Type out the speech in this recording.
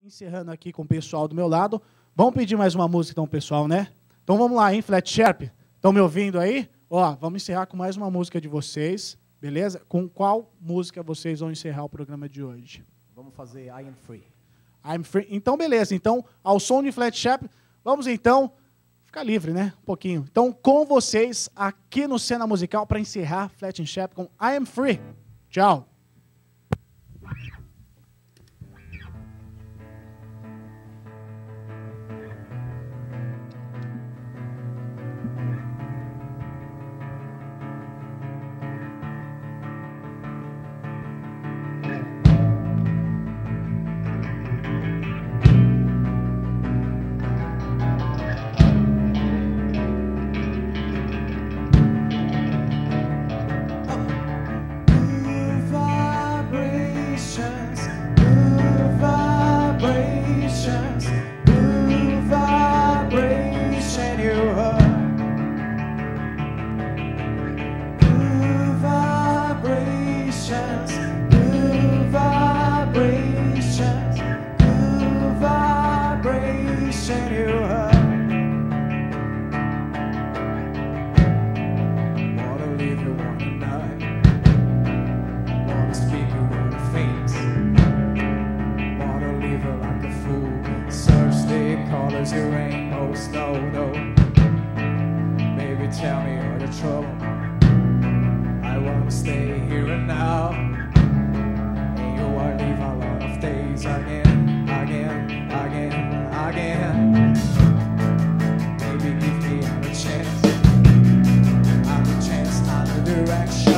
Encerrando aqui com o pessoal do meu lado. Vamos pedir mais uma música, então, pessoal, né? Então vamos lá, hein, Flat Sharp? Estão me ouvindo aí? Ó, vamos encerrar com mais uma música de vocês, beleza? Com qual música vocês vão encerrar o programa de hoje? Vamos fazer I Am Free. I'm Free. Então, beleza. Então, ao som de Flat Sharp, vamos então ficar livre, né? Um pouquinho. Então, com vocês aqui no Cena Musical para encerrar Flat Sharp com I Am Free. Tchau. Tell me all the trouble. I wanna stay here and now. And you are leave a lot of days again. Maybe give me another chance, another direction.